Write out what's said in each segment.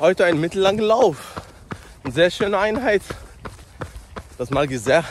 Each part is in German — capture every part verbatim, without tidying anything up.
Heute einen mittellangen Lauf. Eine sehr schöne Einheit. Das mag ich sehr.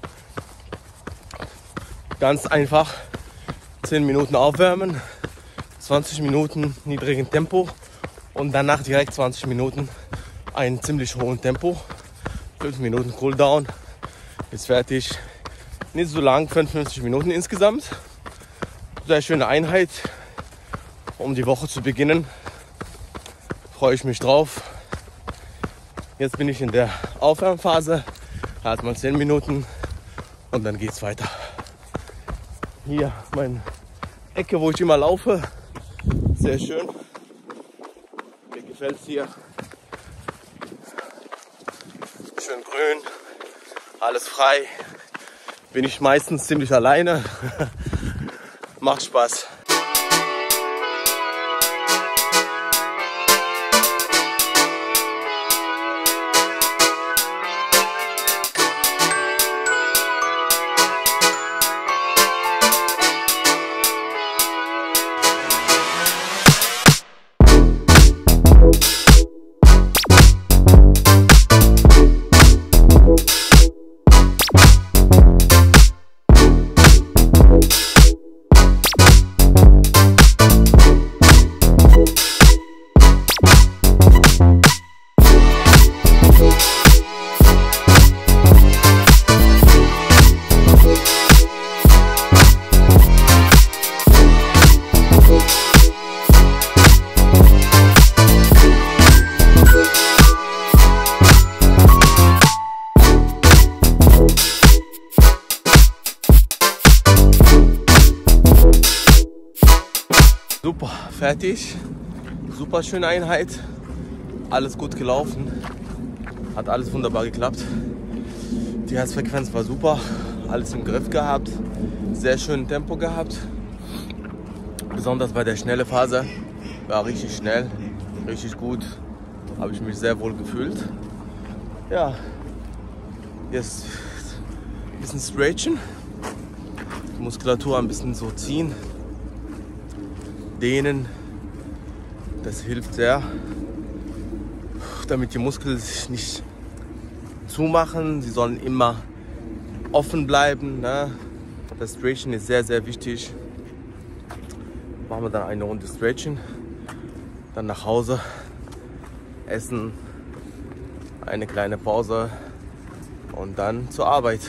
Ganz einfach. zehn Minuten aufwärmen, zwanzig Minuten niedrigen Tempo und danach direkt zwanzig Minuten einen ziemlich hohen Tempo. fünf Minuten Cooldown. Ist fertig. Nicht so lang, fünfundfünfzig Minuten insgesamt. Sehr schöne Einheit, um die Woche zu beginnen. Freue ich mich drauf. Jetzt bin ich in der Aufwärmphase. Erstmal zehn Minuten und dann geht es weiter. Hier meine Ecke, wo ich immer laufe. Sehr schön. Mir gefällt es hier. Schön grün, alles frei. Bin ich meistens ziemlich alleine. Macht Spaß. Super, fertig. Super schöne Einheit. Alles gut gelaufen. Hat alles wunderbar geklappt. Die Herzfrequenz war super. Alles im Griff gehabt. Sehr schön Tempo gehabt. Besonders bei der schnellen Phase. War richtig schnell. Richtig gut. Habe ich mich sehr wohl gefühlt. Ja. Jetzt ein bisschen stretchen. Die Muskulatur ein bisschen so ziehen. Dehnen, das hilft sehr, damit die Muskeln sich nicht zumachen. Sie sollen immer offen bleiben. Ne? Das Stretchen ist sehr, sehr wichtig. Machen wir dann eine Runde Stretchen, dann nach Hause, essen, eine kleine Pause und dann zur Arbeit.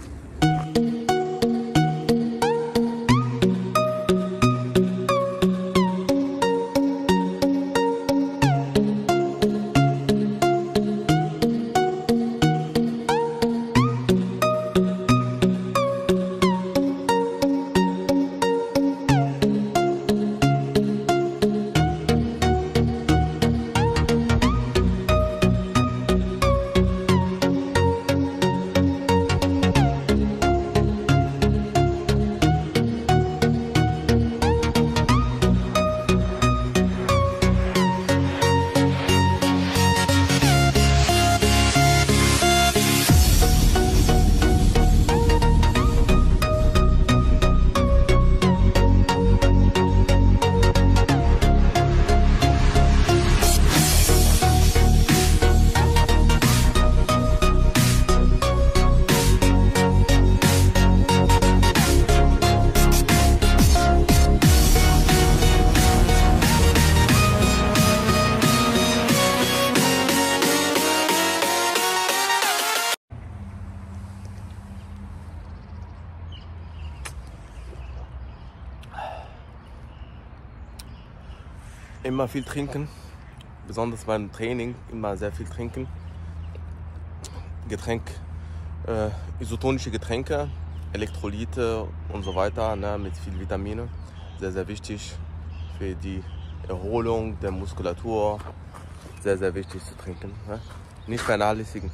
Immer viel trinken, besonders beim Training, immer sehr viel trinken. Getränk, äh, isotonische Getränke, Elektrolyte und so weiter, ne, mit viel Vitamine. Sehr, sehr wichtig für die Erholung der Muskulatur. Sehr, sehr wichtig zu trinken. Ne? Nicht vernachlässigen.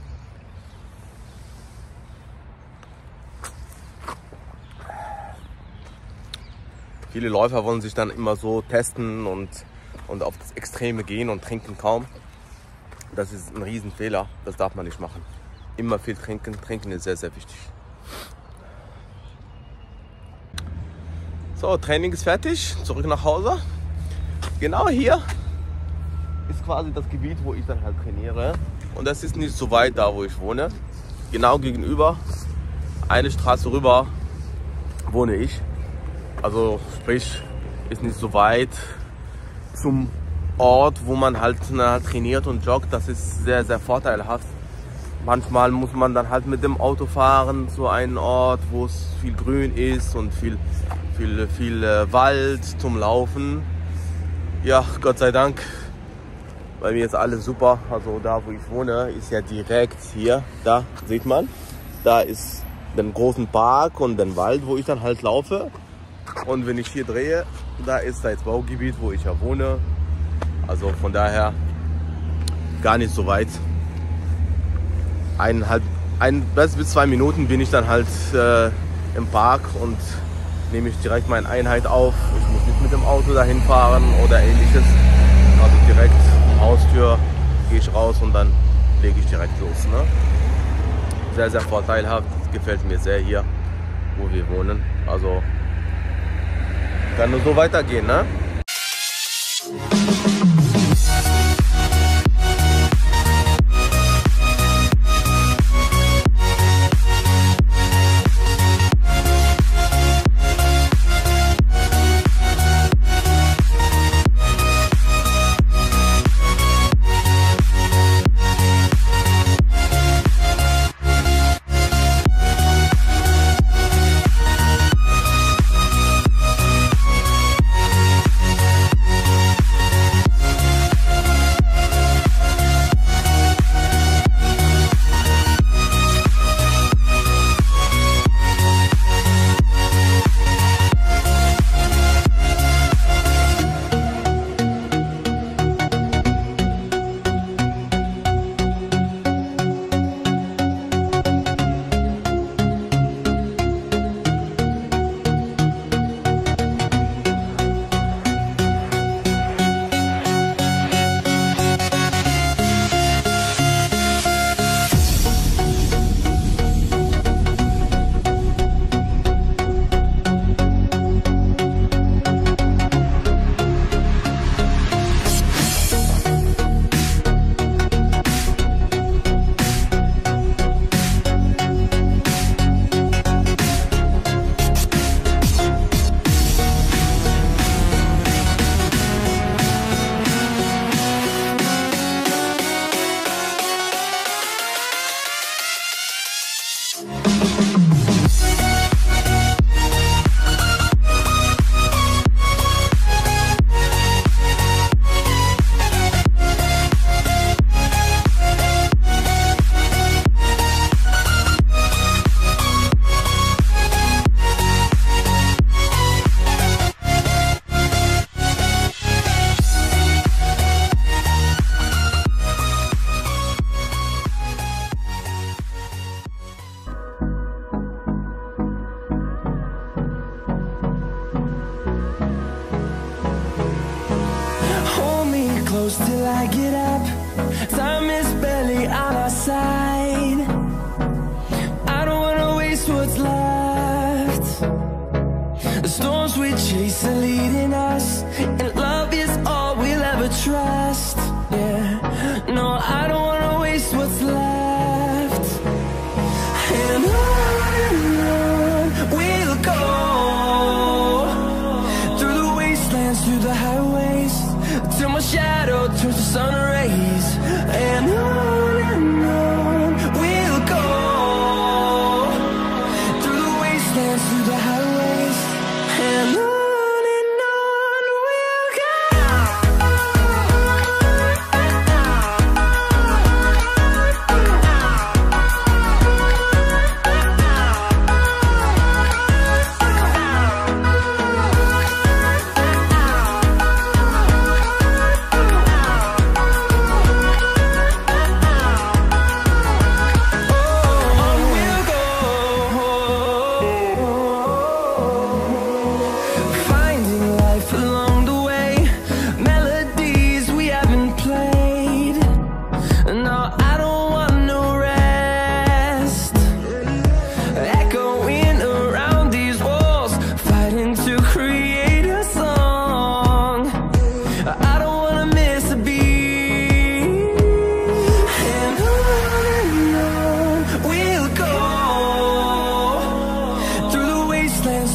Viele Läufer wollen sich dann immer so testen und und auf das Extreme gehen und trinken kaum. Das ist ein Riesenfehler, das darf man nicht machen. Immer viel trinken, trinken ist sehr, sehr wichtig. So, Training ist fertig, zurück nach Hause. Genau hier ist ist quasi das Gebiet, wo ich dann halt trainiere. Und das ist nicht so weit da, wo ich wohne. Genau gegenüber, eine Straße rüber, wohne ich. Also sprich, ist nicht so weit zum Ort, wo man halt na, trainiert und joggt. Das ist sehr, sehr vorteilhaft. Manchmal muss man dann halt mit dem Auto fahren zu einem Ort, wo es viel Grün ist und viel, viel, viel äh, Wald zum Laufen. Ja, Gott sei Dank, bei mir ist alles super. Also da, wo ich wohne, ist ja direkt hier, da sieht man, da ist den großen Park und den Wald, wo ich dann halt laufe. Und wenn ich hier drehe, da ist das Baugebiet, wo ich ja wohne. Also von daher gar nicht so weit. Eineinhalb, ein bis zwei Minuten bin ich dann halt äh, im Park und nehme ich direkt meine Einheit auf. Ich muss nicht mit dem Auto dahin fahren oder ähnliches. Also direkt um Haustür gehe ich raus und dann lege ich direkt los. Ne? Sehr, sehr vorteilhaft. Gefällt mir sehr hier, wo wir wohnen. Also kann nur so weitergehen, ne? Close till I get up. Time is barely on our side. I don't wanna waste what's left. The storms we chase are leading us, and love is all we'll ever trust. Yeah, no, I don't wanna waste what's left. And on and on we'll go, through the wastelands, through the highways, till my shadow turns to sun rays. And on and on we'll go, through the wastelands, through the highways. And on and on we'll go.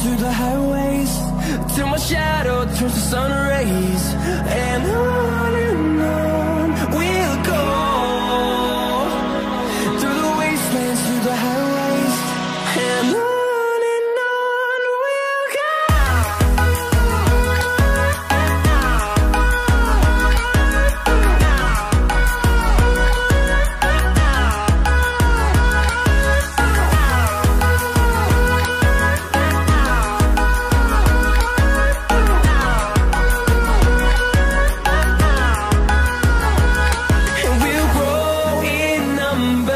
through the highways, till my shadow turns to sun rays. And on and on we'll go, through the wastelands, through the highways, and on.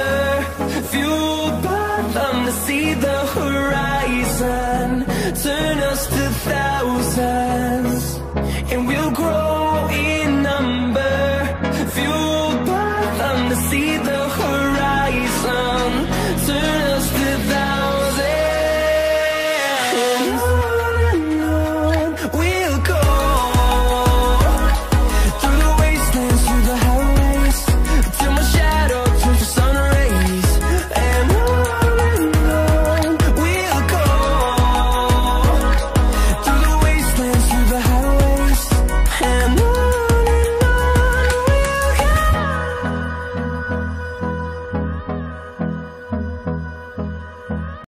See the horizon turn